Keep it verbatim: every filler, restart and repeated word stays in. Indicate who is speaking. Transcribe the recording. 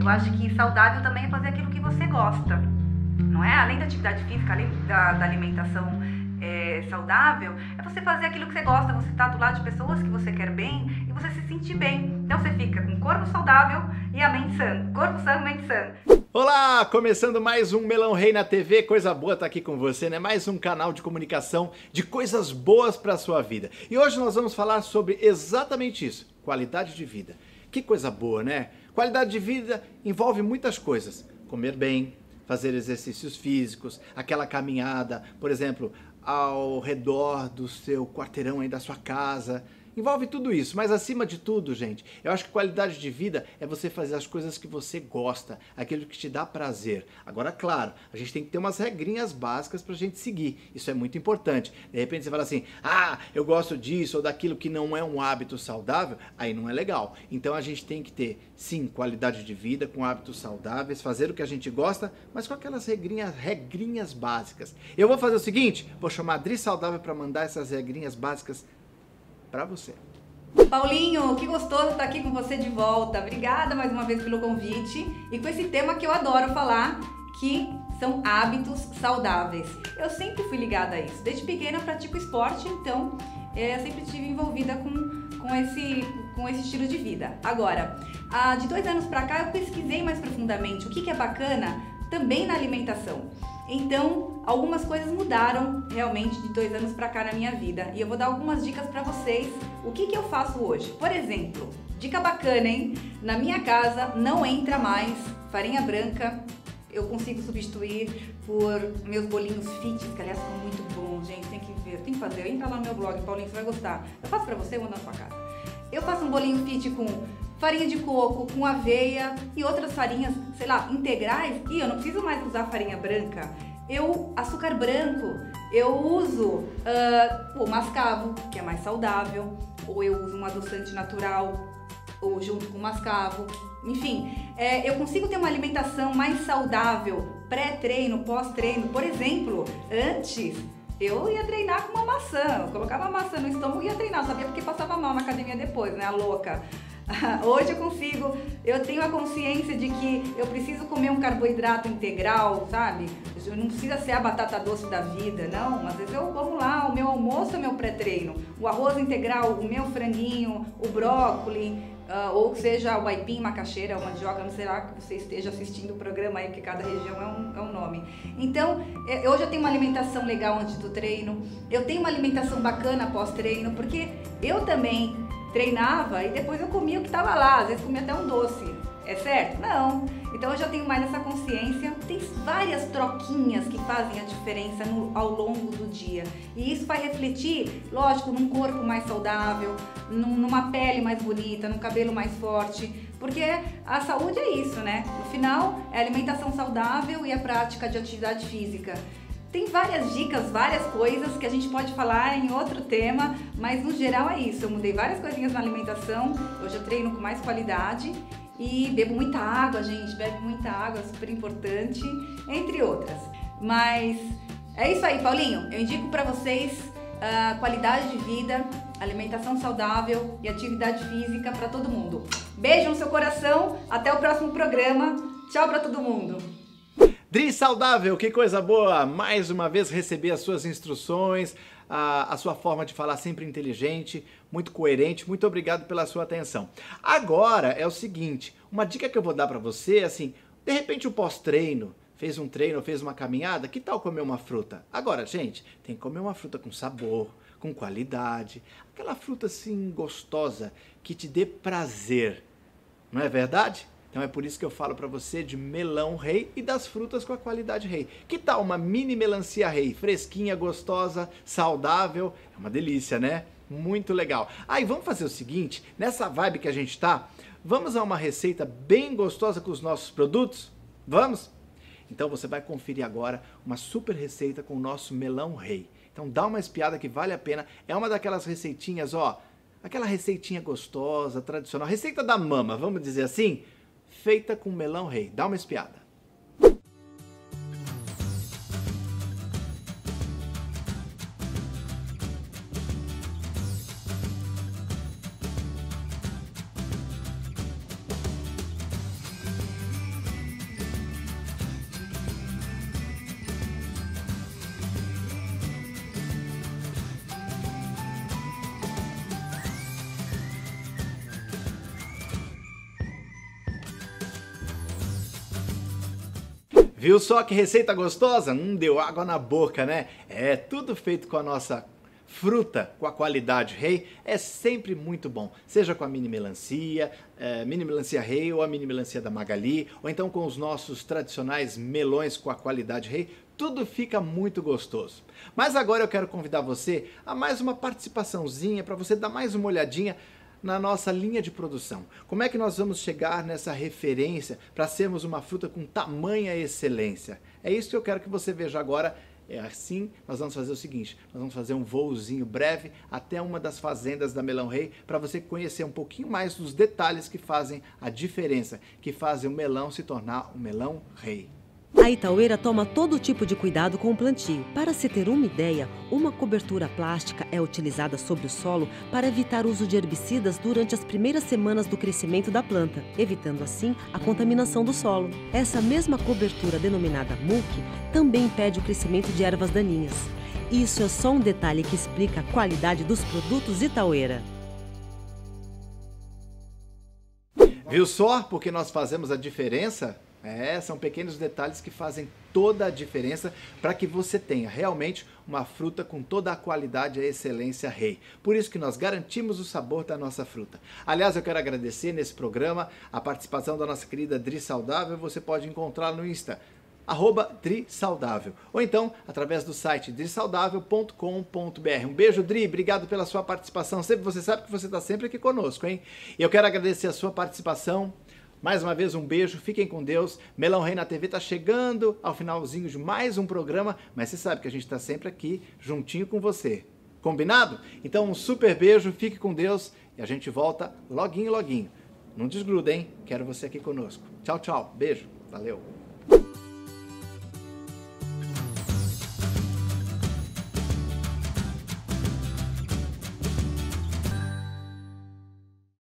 Speaker 1: Eu acho que saudável também é fazer aquilo que você gosta, não é? Além da atividade física, além da, da alimentação é, saudável, é você fazer aquilo que você gosta, você tá do lado de pessoas que você quer bem e você se sentir bem. Então você fica com o corpo saudável e a mente sã. Corpo sã, mente sã.
Speaker 2: Olá, começando mais um Melão Rei na T V, coisa boa estar aqui com você, né? Mais um canal de comunicação de coisas boas para a sua vida. E hoje nós vamos falar sobre exatamente isso, qualidade de vida. Que coisa boa, né? Qualidade de vida envolve muitas coisas, comer bem, fazer exercícios físicos, aquela caminhada, por exemplo, ao redor do seu quarteirão aí da sua casa. Envolve tudo isso, mas acima de tudo, gente, eu acho que qualidade de vida é você fazer as coisas que você gosta, aquilo que te dá prazer. Agora, claro, a gente tem que ter umas regrinhas básicas pra gente seguir, isso é muito importante. De repente você fala assim, ah, eu gosto disso ou daquilo que não é um hábito saudável, aí não é legal. Então a gente tem que ter, sim, qualidade de vida, com hábitos saudáveis, fazer o que a gente gosta, mas com aquelas regrinhas, regrinhas básicas. Eu vou fazer o seguinte, vou chamar a Dri Saudável para mandar essas regrinhas básicas para você.
Speaker 1: Paulinho, que gostoso estar aqui com você de volta. Obrigada mais uma vez pelo convite e com esse tema que eu adoro falar, que são hábitos saudáveis. Eu sempre fui ligada a isso. Desde pequena eu pratico esporte, então eu sempre estive envolvida com, com, esse, com esse estilo de vida. Agora, de dois anos para cá eu pesquisei mais profundamente o que, que é bacana também na alimentação. Então, algumas coisas mudaram realmente de dois anos pra cá na minha vida. E eu vou dar algumas dicas pra vocês, o que que eu faço hoje. Por exemplo, dica bacana, hein? Na minha casa não entra mais farinha branca. Eu consigo substituir por meus bolinhos fit, que aliás são muito bons, gente. Tem que ver, tem que fazer. Entra lá no meu blog, Paulinho, você vai gostar. Eu faço pra você, eu mando na sua casa. Eu faço um bolinho fit com farinha de coco, com aveia e outras farinhas, sei lá, integrais. E eu não preciso mais usar farinha branca. Eu, açúcar branco, eu uso uh, o mascavo, que é mais saudável, ou eu uso um adoçante natural, ou junto com o mascavo. Enfim, é, eu consigo ter uma alimentação mais saudável, pré-treino, pós-treino. Por exemplo, antes eu ia treinar com uma maçã, eu colocava a maçã no estômago e ia treinar, sabia porque passava mal na academia depois, né, a louca. Hoje eu consigo, eu tenho a consciência de que eu preciso comer um carboidrato integral, sabe? Não precisa ser a batata doce da vida, não. Às vezes eu como lá, o meu almoço é meu pré-treino. O arroz integral, o meu franguinho, o brócolis, uh, ou seja, o aipim, macaxeira, uma mandioca, não sei lá que você esteja assistindo o programa aí, porque cada região é um, é um nome. Então, hoje eu tenho uma alimentação legal antes do treino, eu tenho uma alimentação bacana pós-treino, porque eu também treinava e depois eu comia o que estava lá, às vezes comia até um doce, é certo? Não. Então eu já tenho mais essa consciência. Tem várias troquinhas que fazem a diferença no, ao longo do dia. E isso vai refletir, lógico, num corpo mais saudável, num, numa pele mais bonita, num cabelo mais forte. Porque a saúde é isso, né? No final, é alimentação saudável e a prática de atividade física. Tem várias dicas, várias coisas que a gente pode falar em outro tema, mas no geral é isso. Eu mudei várias coisinhas na alimentação, hoje eu treino com mais qualidade e bebo muita água, gente, bebe muita água, é super importante, entre outras. Mas é isso aí, Paulinho. Eu indico para vocês a qualidade de vida, alimentação saudável e atividade física para todo mundo. Beijo no seu coração, até o próximo programa. Tchau para todo mundo.
Speaker 2: Dri Saudável, que coisa boa! Mais uma vez receber as suas instruções, a, a sua forma de falar sempre inteligente, muito coerente. Muito obrigado pela sua atenção. Agora é o seguinte, uma dica que eu vou dar para você, assim, de repente o pós-treino, fez um treino, fez uma caminhada, que tal comer uma fruta? Agora, gente, tem que comer uma fruta com sabor, com qualidade, aquela fruta assim gostosa, que te dê prazer, não é verdade? Então é por isso que eu falo para você de melão rei e das frutas com a qualidade rei. Que tal uma mini melancia rei? Fresquinha, gostosa, saudável. É uma delícia, né? Muito legal. Aí ah, vamos fazer o seguinte, nessa vibe que a gente tá, vamos a uma receita bem gostosa com os nossos produtos? Vamos? Então você vai conferir agora uma super receita com o nosso melão rei. Então dá uma espiada que vale a pena. É uma daquelas receitinhas, ó, aquela receitinha gostosa, tradicional, receita da mama, vamos dizer assim, feita com melão rei. Dá uma espiada. Viu só que receita gostosa? Hum, deu água na boca, né? É tudo feito com a nossa fruta, com a qualidade rei, é sempre muito bom. Seja com a mini melancia, é, mini melancia rei ou a mini melancia da Magali, ou então com os nossos tradicionais melões com a qualidade rei, tudo fica muito gostoso. Mas agora eu quero convidar você a mais uma participaçãozinha para você dar mais uma olhadinha na nossa linha de produção. Como é que nós vamos chegar nessa referência para sermos uma fruta com tamanha excelência? É isso que eu quero que você veja agora. É assim, nós vamos fazer o seguinte, nós vamos fazer um voozinho breve até uma das fazendas da Melão Rei para você conhecer um pouquinho mais dos detalhes que fazem a diferença, que fazem o melão se tornar um melão rei.
Speaker 3: A Itaueira toma todo tipo de cuidado com o plantio. Para se ter uma ideia, uma cobertura plástica é utilizada sobre o solo para evitar o uso de herbicidas durante as primeiras semanas do crescimento da planta, evitando assim a contaminação do solo. Essa mesma cobertura, denominada mulch, também impede o crescimento de ervas daninhas. Isso é só um detalhe que explica a qualidade dos produtos Itaueira.
Speaker 2: Viu só porque nós fazemos a diferença? É, são pequenos detalhes que fazem toda a diferença para que você tenha realmente uma fruta com toda a qualidade e a excelência rei. Por isso que nós garantimos o sabor da nossa fruta. Aliás, eu quero agradecer nesse programa a participação da nossa querida Dri Saudável. Você pode encontrar no Insta, arroba Dri Saudável, ou então através do site dri saudável ponto com ponto br. Um beijo, Dri, obrigado pela sua participação. Sempre, você sabe que você está sempre aqui conosco, hein? E eu quero agradecer a sua participação. Mais uma vez, um beijo, fiquem com Deus. Melão Rei na T V está chegando ao finalzinho de mais um programa, mas você sabe que a gente está sempre aqui, juntinho com você. Combinado? Então, um super beijo, fique com Deus e a gente volta loguinho, loguinho. Não desgruda, hein? Quero você aqui conosco. Tchau, tchau. Beijo. Valeu.